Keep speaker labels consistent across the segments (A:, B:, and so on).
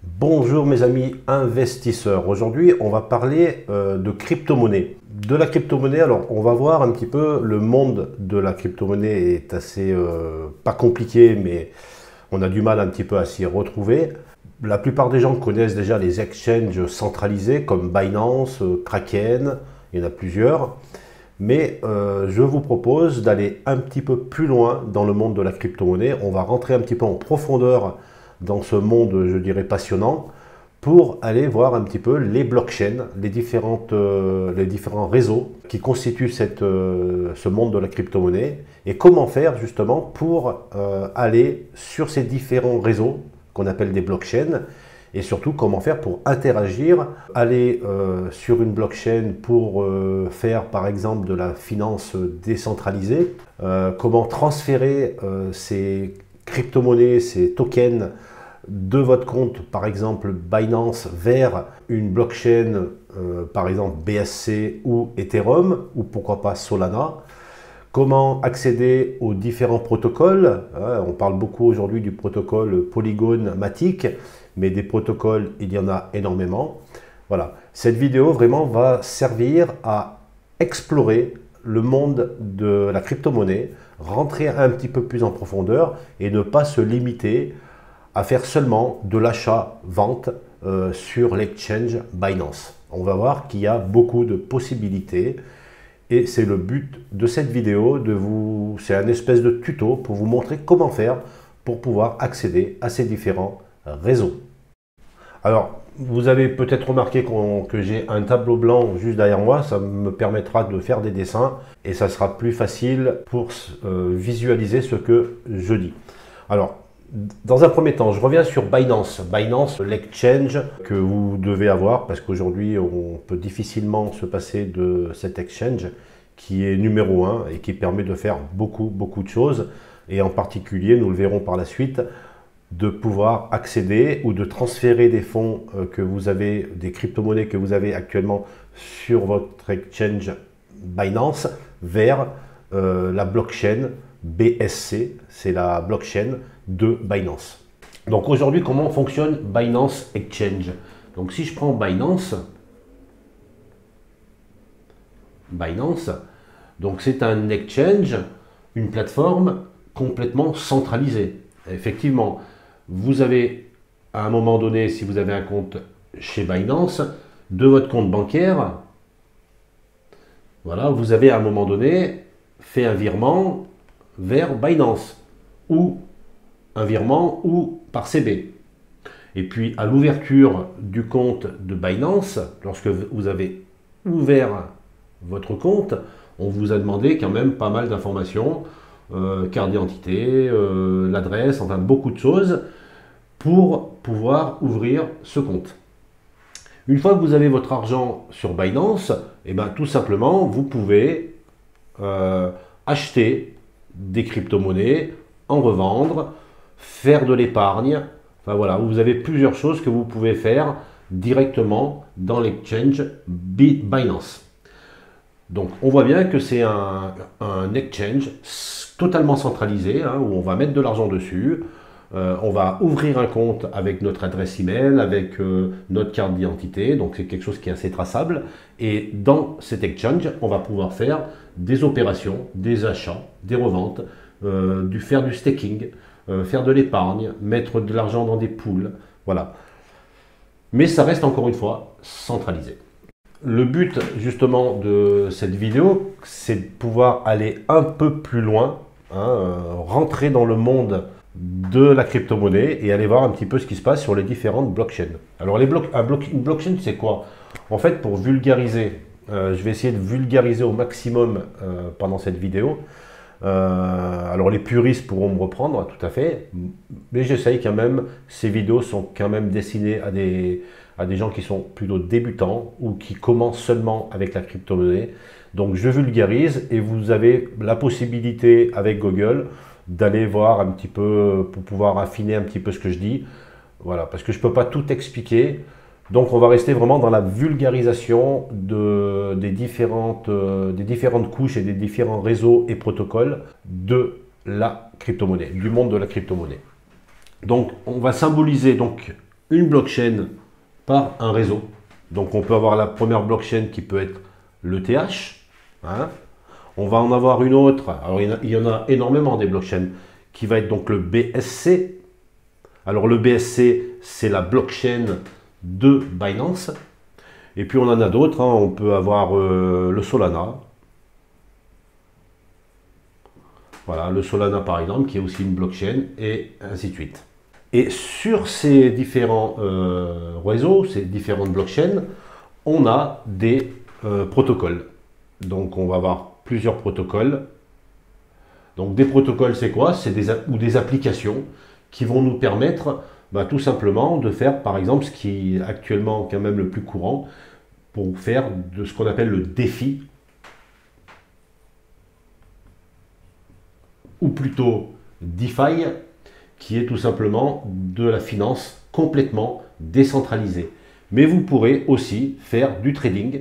A: Bonjour mes amis investisseurs. Aujourd'hui, on va parler de crypto-monnaie. De la crypto-monnaie, alors on va voir un petit peu le monde de la crypto-monnaie est assez pas compliqué, mais on a du mal un petit peu à s'y retrouver. La plupart des gens connaissent déjà les exchanges centralisés comme Binance, Kraken, il y en a plusieurs. Mais je vous propose d'aller un petit peu plus loin dans le monde de la crypto-monnaie. On va rentrer un petit peu en profondeur dans ce monde, je dirais, passionnant, pour aller voir un petit peu les blockchains, les différents réseaux qui constituent ce monde de la crypto-monnaie et comment faire justement pour aller sur ces différents réseaux qu'on appelle des blockchains et surtout comment faire pour interagir, aller sur une blockchain pour faire par exemple de la finance décentralisée, comment transférer ces crypto-monnaies, ces tokens de votre compte, par exemple Binance, vers une blockchain, par exemple BSC ou Ethereum, ou pourquoi pas Solana. Comment accéder aux différents protocoles. On parle beaucoup aujourd'hui du protocole Polygon Matic, mais des protocoles, il y en a énormément. Voilà, cette vidéo vraiment va servir à explorer le monde de la crypto-monnaie, rentrer un petit peu plus en profondeur et ne pas se limiter à faire seulement de l'achat-vente sur l'exchange Binance. On va voir qu'il y a beaucoup de possibilités et c'est le but de cette vidéo, c'est un espèce de tuto pour vous montrer comment faire pour pouvoir accéder à ces différents réseaux. Alors, vous avez peut-être remarqué que j'ai un tableau blanc juste derrière moi, ça me permettra de faire des dessins et ça sera plus facile pour visualiser ce que je dis. Alors, dans un premier temps, je reviens sur Binance. Binance, l'exchange que vous devez avoir parce qu'aujourd'hui, on peut difficilement se passer de cet exchange qui est numéro 1 et qui permet de faire beaucoup de choses. Et en particulier, nous le verrons par la suite, de pouvoir accéder ou de transférer des fonds que vous avez, des crypto-monnaies que vous avez actuellement sur votre exchange Binance vers la blockchain BSC, c'est la blockchain de Binance. Donc aujourd'hui, comment fonctionne Binance Exchange? Donc si je prends Binance, donc c'est un exchange, une plateforme complètement centralisée. Effectivement, vous avez à un moment donné, si vous avez un compte chez Binance, de votre compte bancaire, voilà, vous avez à un moment donné fait un virement vers Binance ou un virement ou par CB. Et puis à l'ouverture du compte de Binance, lorsque vous avez ouvert votre compte, on vous a demandé quand même pas mal d'informations, carte d'identité, l'adresse, enfin beaucoup de choses pour pouvoir ouvrir ce compte. Une fois que vous avez votre argent sur Binance, et bien tout simplement vous pouvez acheter des crypto-monnaies, en revendre, faire de l'épargne. Enfin voilà, vous avez plusieurs choses que vous pouvez faire directement dans l'exchange Binance. Donc on voit bien que c'est un exchange totalement centralisé, hein, où on va mettre de l'argent dessus. On va ouvrir un compte avec notre adresse email, avec notre carte d'identité, donc c'est quelque chose qui est assez traçable. Et dans cet exchange, on va pouvoir faire des opérations, des achats, des reventes, faire du staking, faire de l'épargne, mettre de l'argent dans des pools, voilà. Mais ça reste encore une fois centralisé. Le but justement de cette vidéo, c'est de pouvoir aller un peu plus loin, hein, rentrer dans le monde de la crypto-monnaie et aller voir un petit peu ce qui se passe sur les différentes blockchains. Alors une blockchain, c'est quoi? En fait, pour vulgariser, je vais essayer de vulgariser au maximum pendant cette vidéo. Alors les puristes pourront me reprendre, tout à fait, mais j'essaye quand même, ces vidéos sont quand même destinées à des gens qui sont plutôt débutants ou qui commencent seulement avec la crypto-monnaie. Donc je vulgarise et vous avez la possibilité avec Google d'aller voir un petit peu pour pouvoir affiner un petit peu ce que je dis. Voilà, parce que je ne peux pas tout expliquer. Donc on va rester vraiment dans la vulgarisation des différentes couches et des différents réseaux et protocoles de la crypto-monnaie, du monde de la crypto-monnaie. Donc on va symboliser donc une blockchain par un réseau. Donc on peut avoir la première blockchain qui peut être l'ETH. Hein. On va en avoir une autre, alors il y en a énormément des blockchains, qui va être donc le BSC. Alors le BSC, c'est la blockchain de Binance. Et puis on en a d'autres, hein. On peut avoir le Solana. Voilà, le Solana par exemple, qui est aussi une blockchain, et ainsi de suite. Et sur ces différents réseaux, ces différentes blockchains, on a des protocoles. Donc on va avoir plusieurs protocoles. Donc des protocoles, c'est quoi? C'est des applications qui vont nous permettre tout simplement de faire, par exemple, ce qui est actuellement quand même le plus courant, pour faire de ce qu'on appelle le DeFi, ou plutôt DeFi, qui est tout simplement de la finance complètement décentralisée. Mais vous pourrez aussi faire du trading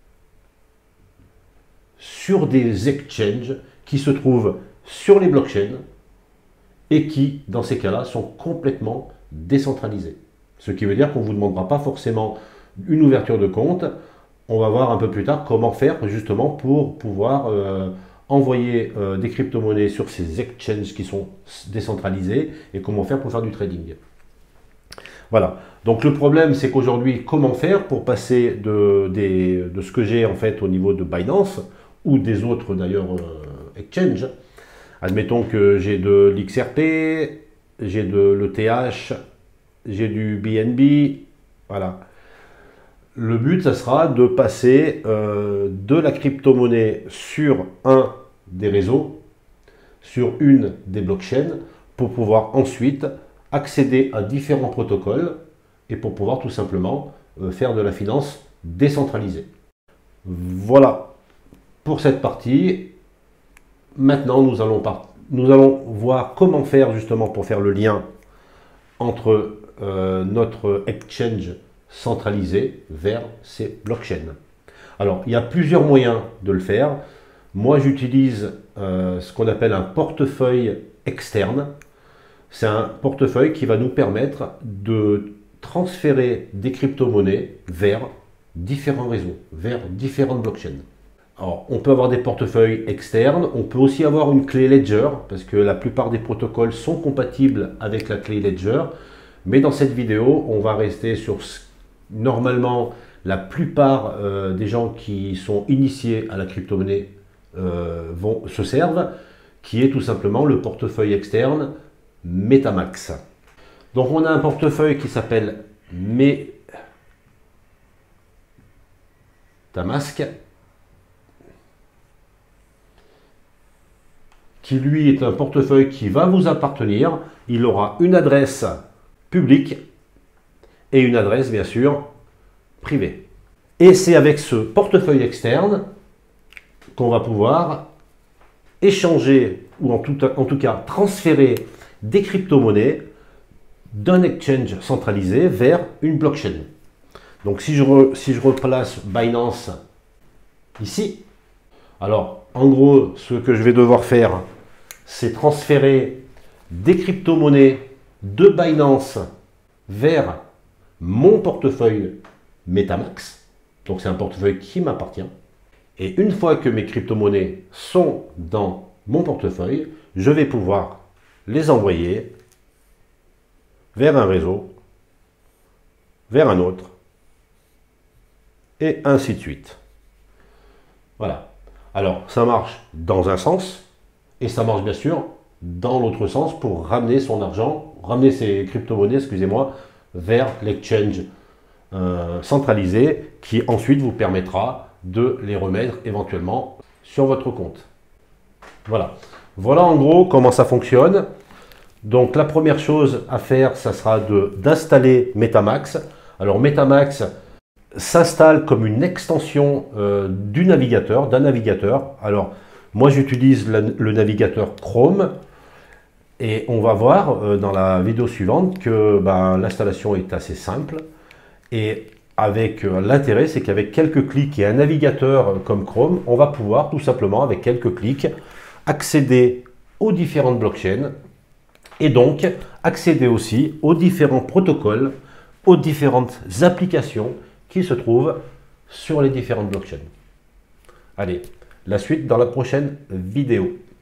A: sur des exchanges qui se trouvent sur les blockchains et qui, dans ces cas-là, sont complètement décentralisés. Ce qui veut dire qu'on ne vous demandera pas forcément une ouverture de compte. On va voir un peu plus tard comment faire justement pour pouvoir envoyer des crypto-monnaies sur ces exchanges qui sont décentralisés et comment faire pour faire du trading. Voilà. Donc le problème, c'est qu'aujourd'hui, comment faire pour passer de ce que j'ai en fait au niveau de Binance ou des autres d'ailleurs exchanges. Admettons que j'ai de l'XRP, j'ai de l'ETH, j'ai du BNB, voilà. Le but, ça sera de passer de la crypto-monnaie sur un des réseaux, sur une des blockchains, pour pouvoir ensuite accéder à différents protocoles et pour pouvoir tout simplement faire de la finance décentralisée. Voilà pour cette partie. Maintenant, nous allons voir comment faire justement pour faire le lien entre notre exchange centralisé vers ces blockchains. Alors, il y a plusieurs moyens de le faire. Moi, j'utilise ce qu'on appelle un portefeuille externe. C'est un portefeuille qui va nous permettre de transférer des crypto-monnaies vers différents réseaux, vers différentes blockchains. Alors, on peut avoir des portefeuilles externes, on peut aussi avoir une clé Ledger, parce que la plupart des protocoles sont compatibles avec la clé Ledger. Mais dans cette vidéo, on va rester sur normalement la plupart des gens qui sont initiés à la crypto-monnaie se servent, qui est tout simplement le portefeuille externe Metamask. Donc on a un portefeuille qui s'appelle Metamask, qui lui est un portefeuille qui va vous appartenir. Il aura une adresse publique et une adresse bien sûr privée. Et c'est avec ce portefeuille externe qu'on va pouvoir échanger ou en tout cas transférer des crypto-monnaies d'un exchange centralisé vers une blockchain. Donc si je replace Binance ici, alors en gros ce que je vais devoir faire, c'est transférer des crypto-monnaies de Binance vers mon portefeuille Metamask. Donc c'est un portefeuille qui m'appartient. Et une fois que mes crypto-monnaies sont dans mon portefeuille, je vais pouvoir les envoyer vers un réseau, vers un autre, et ainsi de suite. Voilà. Alors ça marche dans un sens, et ça marche bien sûr dans l'autre sens pour ramener son argent, ramener ses crypto-monnaies, excusez-moi, vers l'exchange centralisé qui ensuite vous permettra de les remettre éventuellement sur votre compte. Voilà. Voilà en gros comment ça fonctionne. Donc la première chose à faire, ça sera d'installer Metamask. Alors Metamask s'installe comme une extension d'un navigateur. Alors moi j'utilise le navigateur Chrome. Et on va voir dans la vidéo suivante que l'installation est assez simple. Et avec l'intérêt, c'est qu'avec quelques clics et un navigateur comme Chrome, on va pouvoir tout simplement, avec quelques clics, accéder aux différentes blockchains et donc accéder aussi aux différents protocoles aux différentes applications qui se trouvent sur les différentes blockchains. Allez, la suite dans la prochaine vidéo.